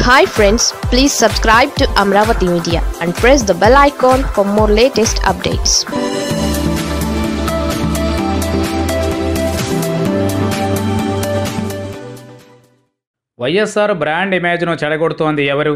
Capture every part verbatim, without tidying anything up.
Hi friends, please subscribe to Amaravathi Media and press the bell icon for more latest updates. Y S R brand ఇమేజ్ను చెడగొడుతోంది ఎవరు?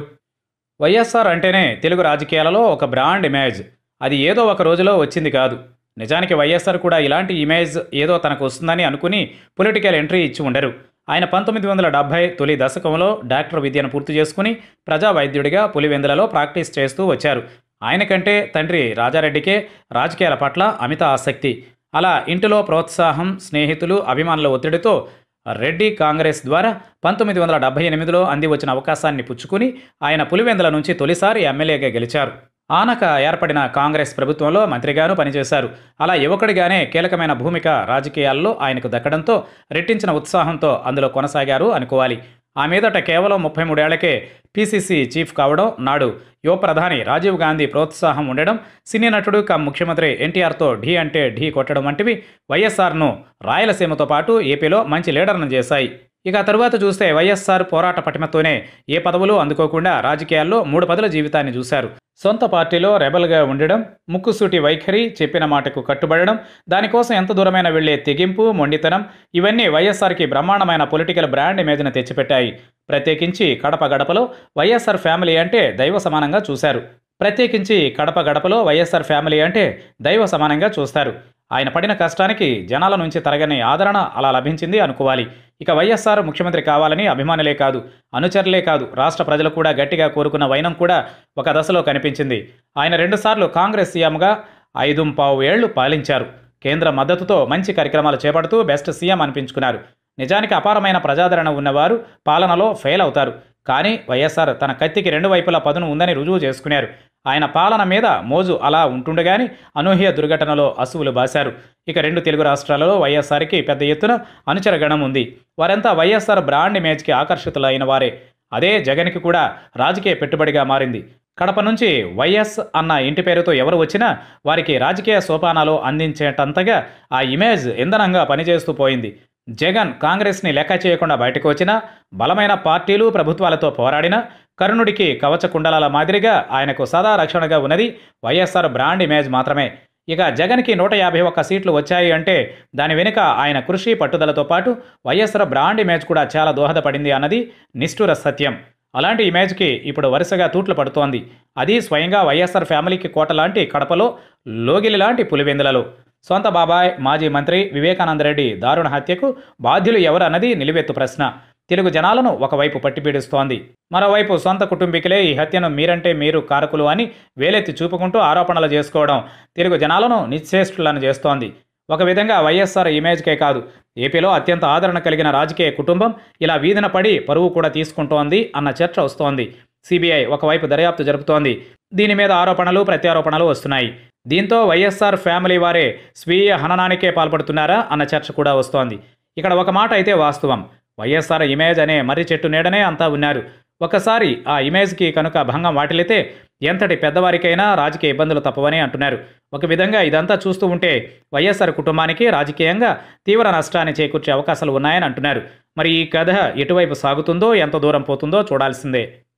Y S are అంటేనే తెలుగు రాజకీయాలలో ఒక brand image. అది ఏదో ఒక రోజులో వచ్చింది కాదు. నిజానికి వై ఎస్ ఆర్ కూడా ఇలాంటి ఇమేజ్ ఏదో తనకు వస్తుందని అనుకుని పొలిటికల్ ఎంట్రీ ఇచ్చి ఉండరు. ఆయన పంతొమ్మిది వందల డెబ్బై తొలి దశకంలో డాక్టర్ విద్యను పూర్తి చేసుకుని ప్రజా వైద్యుడిగా పులివెందులలో ప్రాక్టీస్ చేస్తూ వచ్చారు. ఆయన కంటే తండ్రి రాజారెడ్డికే రాజకీయాల పట్ల అమిత ఆసక్తి. అలా ఇంటిలో ప్రోత్సాహం, స్నేహితులు, అభిమానుల ఒత్తిడితో రెడ్డి కాంగ్రెస్ ద్వారా పంతొమ్మిది వందల డెబ్బై ఎనిమిదిలో అంది వచ్చిన అవకాశాన్ని పుచ్చుకుని ఆయన పులివెందుల నుంచి తొలిసారి ఎమ్మెల్యేగా గెలిచారు. ఆనక ఏర్పడిన కాంగ్రెస్ ప్రభుత్వంలో మంత్రిగాను పనిచేశారు. అలా యువకుడిగానే కీలకమైన భూమిక రాజకీయాల్లో ఆయనకు దక్కడంతో రెట్టించిన ఉత్సాహంతో అందులో కొనసాగారు అనుకోవాలి. ఆ మీదట కేవలం ముప్పై మూడేళ్లకే పి సి సి చీఫ్ కావడం, నాడు యువ ప్రధాని రాజీవ్ గాంధీ ప్రోత్సాహం ఉండడం, సినీ నటుడు కమ్ ముఖ్యమంత్రి ఎన్ టీ ఆర్తో ఢీ అంటే ఢీ కొట్టడం వంటివి వై ఎస్ ఆర్ను రాయలసీమతో పాటు ఏపీలో మంచి లీడర్ను చేశాయి. ఇక తరువాత చూస్తే వై ఎస్ ఆర్ పోరాట పటిమతోనే ఏ పదవులు అందుకోకుండా రాజకీయాల్లో మూడు పదుల జీవితాన్ని చూశారు. సొంత పార్టీలో రెబల్గా ఉండడం, ముక్కుసూటి వైఖరి, చెప్పిన మాటకు కట్టుబడడం, దానికోసం ఎంత దూరమైన వెళ్లే తెగింపు, మొండితనం, ఇవన్నీ వై ఎస్ ఆర్కి బ్రహ్మాండమైన పొలిటికల్ బ్రాండ్ ఇమేజ్ను తెచ్చిపెట్టాయి. ప్రత్యేకించి కడప గడపలో వై ఎస్ ఆర్ ఫ్యామిలీ అంటే దైవ సమానంగా చూశారు. ప్రత్యేకించి కడప గడపలో వై ఎస్ ఆర్ ఫ్యామిలీ అంటే దైవ సమానంగా చూస్తారు. ఆయన పడిన కష్టానికి జనాల నుంచి తరగని ఆదరణ అలా లభించింది అనుకోవాలి. ఇక వై ఎస్ ఆర్ ముఖ్యమంత్రి కావాలని అభిమానులే కాదు, అనుచరులే కాదు, రాష్ట్ర ప్రజలు కూడా గట్టిగా కోరుకున్న వైనం కూడా ఒక దశలో కనిపించింది. ఆయన రెండుసార్లు కాంగ్రెస్ సీఎంగా ఐదు పావు ఏళ్లు పాలించారు. కేంద్ర మద్దతుతో మంచి కార్యక్రమాలు చేపడుతూ బెస్ట్ సీఎం అనిపించుకున్నారు. నిజానికి అపారమైన ప్రజాదరణ ఉన్నవారు పాలనలో ఫెయిల్ అవుతారు. కానీ వై ఎస్ ఆర్ తన కత్తికి రెండు వైపులా పదును ఉందని రుజువు చేసుకున్నారు. ఆయన పాలన మీద మోజు అలా ఉంటుండగాని అనూహ్య దుర్ఘటనలో అసువులు బాశారు. ఇక రెండు తెలుగు రాష్ట్రాలలో వై ఎస్ ఆర్కి పెద్ద ఎత్తున అనుచర గణం ఉంది. వారంతా వై ఎస్ ఆర్ బ్రాండ్ ఇమేజ్కి ఆకర్షితులైన వారే. అదే జగన్కి కూడా రాజకీయ పెట్టుబడిగా మారింది. కడప నుంచి వైఎస్ అన్న ఇంటి పేరుతో ఎవరు వచ్చినా వారికి రాజకీయ సోపానాలు అందించేటంతగా ఆ ఇమేజ్ ఇంధనంగా పనిచేస్తూ పోయింది. జగన్ కాంగ్రెస్ని లెక్క చేయకుండా బయటకు వచ్చినా, బలమైన పార్టీలు ప్రభుత్వాలతో పోరాడినా, కర్ణుడికి కవచ కుండలాల మాదిరిగా ఆయనకు సదా రక్షణగా ఉన్నది Y S R brand image మాత్రమే. ఇక జగన్కి నూట యాభై ఒక్క సీట్లు వచ్చాయి అంటే దాని వెనుక ఆయన కృషి, పట్టుదలతో పాటు Y S R brand image కూడా చాలా దోహదపడింది అన్నది నిష్ఠుర సత్యం. అలాంటి ఇమేజ్కి ఇప్పుడు వరుసగా తూట్లు పడుతోంది. అది స్వయంగా వై ఎస్ ఆర్ ఫ్యామిలీకి కోట లాంటి కడపలో, లోగిలి లాంటి పులివెందులలో. సొంత బాబాయ్ మాజీ మంత్రి వివేకానంద రెడ్డి దారుణ హత్యకు బాధ్యులు ఎవరు అన్నది నిలువెత్తు ప్రశ్న. తెలుగు జనాలను ఒకవైపు పట్టిపీడిస్తోంది. మరోవైపు సొంత కుటుంబీకులే ఈ హత్యను మీరంటే మీరు కారకులు అని వేలెత్తి చూపుకుంటూ ఆరోపణలు చేసుకోవడం తెలుగు జనాలను నిశ్చేష్టులను చేస్తోంది. ఒక విధంగా వై ఎస్ ఆర్ ఇమేజ్కే కాదు, ఏపీలో అత్యంత ఆదరణ కలిగిన రాజకీయ కుటుంబం ఇలా వీధిన పడి పరువు కూడా తీసుకుంటోంది అన్న చర్చ వస్తోంది. సి బి ఐ ఒకవైపు దర్యాప్తు జరుపుతోంది. దీని మీద ఆరోపణలు, ప్రత్యారోపణలు వస్తున్నాయి. దీంతో వై ఎస్ ఆర్ ఫ్యామిలీ వారే స్వీయ హననానికే పాల్పడుతున్నారా అన్న చర్చ కూడా వస్తోంది. ఇక్కడ ఒక మాట అయితే వాస్తవం, వై ఎస్ ఆర్ ఇమేజ్ అనే మర్రి చెట్టు నీడనే అంతా ఉన్నారు. ఒకసారి ఆ ఇమేజ్కి కనుక భంగం వాటిల్లితే ఎంతటి పెద్దవారికైనా రాజకీయ ఇబ్బందులు తప్పవని అంటున్నారు. ఒక విధంగా ఇదంతా చూస్తూ ఉంటే వై ఎస్ ఆర్ కుటుంబానికి రాజకీయంగా తీవ్ర నష్టాన్ని చేకూర్చే అవకాశాలు ఉన్నాయని అంటున్నారు. మరి ఈ కథ ఎటువైపు సాగుతుందో, ఎంత దూరం పోతుందో చూడాల్సిందే.